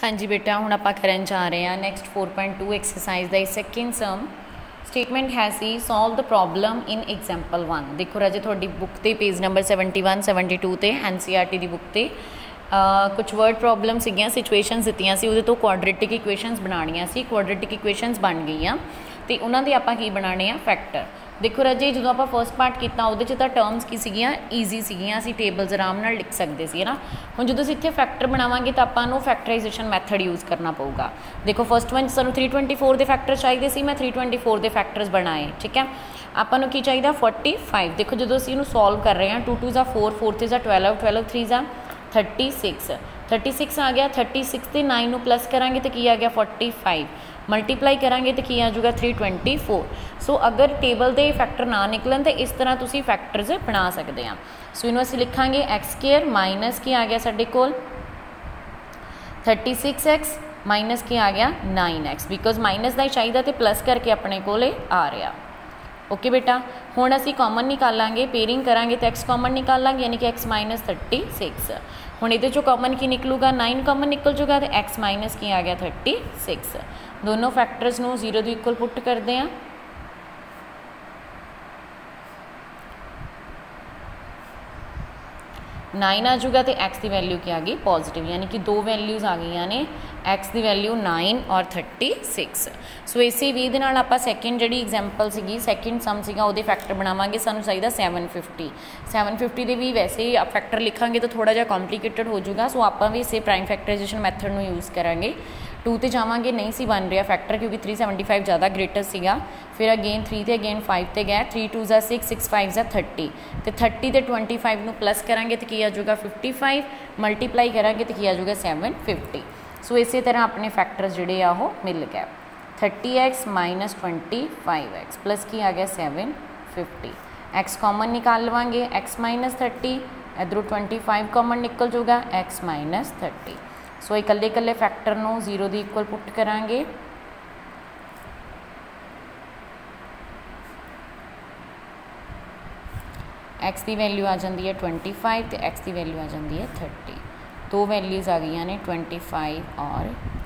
हाँ जी बेटा, हुण आपां करन जा रहे हैं next 4.2 exercise the second sum. Statement है सी solve the problem in example 1। देखो राजे थोड़ी बुक ते पेज नंबर 71 72 ते NCERT की बुक ते कुछ वर्ड प्रॉब्लम सीगियां, सिचुएशनस दित्तियां सी, उहदे तो क्वाड्रेटिक इक्वेशनस बनाणियां सी। क्वाड्रेटिक इक्वेशनस बन गईयां ते उन्हां दे आपां की बनाने आ फैक्टर। देखो राजे जो आप फस्ट पार्ट किया वो टर्म्स की सीगियां ईजी सीगियां, असीं टेबल्स आराम नाल लिख सकते सी है ना। हुण जो इत्थे फैक्टर बनावांगे तो आपां नूं फैक्टराइजेशन मैथड यूज़ करना पऊगा। देखो फस्ट वन सानूं 324 के फैक्टर चाहिए सी, मैं 324 के फैक्टर्स बनाए, ठीक है। आपां नूं की चाहिए 45। देखो जो असीं इहनूं सॉल्व कर रहे हैं 2 2 ज़ा 4 4 3 ज़ा 12 12 3 ज़ा 36 आ गया। 36 से 9 नूं प्लस करांगे तो की आ गया 45, मल्टीप्लाई करांगे तो की आ जाऊगा 324। सो अगर टेबल के फैक्टर ना निकलन तो इस तरह तुसी फैक्टर्स बना सकते हैं। सो इनू असीं लिखांगे x² माइनस की आ गया साडे कोल 36x माइनस की आ गया 9x, बिकॉज माइनस का ही चाहिए तो प्लस करके अपने कोल आ रहा। ओके बेटा, हुण असीं कॉमन निकालांगे, पेयरिंग करांगे तो x कॉमन निकालांगे, यानी कि x माइनस 36। हुण इहदे चों कॉमन की निकलूगा 9 कॉमन निकल जूगा तो x माइनस की आ गया 36। दोनों फैक्टर्स नूं 0 दे इक्वल पुट करते हैं। नाइन आ जूगा तो एक्स की वैल्यू क्या आ गई पॉजिटिव, यानी कि दो वैल्यूज़ आ गई ने, एक्स की वैल्यू 9 और 36। सो इसी वी दे नाल आपां सैकेंड जिहड़ी एग्जाम्पल सीगी, सैकेंड सम सीगा उहदे फैक्टर बनावांगे। सानूं चाहिए 750 दे भी वैसे ही फैक्टर लिखांगे तो थोड़ा जिहा कॉम्प्लीकेटेड हो जाऊगा। सो आपां भी इसे प्राइम फैक्टराइजेशन मैथड नूं यूज़ करांगे। 2 ते जावांगे, नहीं सी बन रहा फैक्टर क्योंकि 375 ज़्यादा ग्रेटर सीगा। फिर अगेन 3 ते अगेन 5 ते गए, 3 2 ज़ा 6 6 5 ज़ा 30 तो 30 ते 25 नूं प्लस करांगे तो की आ जाऊगा 55, मल्टीप्लाई करांगे तो की आ जाऊगा 750। सो इस तरह अपने फैक्टर्स जिहड़े आ वो मिल गए। 30x माइनस 25x प्लस की आ गया 750। x कॉमन निकाल लवांगे, x माइनस 30, इधरों 25 कॉमन निकल जाऊगा, x माइनस 30। सो इकल्ले इकल्ले फैक्टर नूं 0 दी इक्वल पुट करांगे। x की वैल्यू आ जाती है 25 तो x की वैल्यू आ जाती है 30। दो वैल्यूज़ आ गई ने 25 और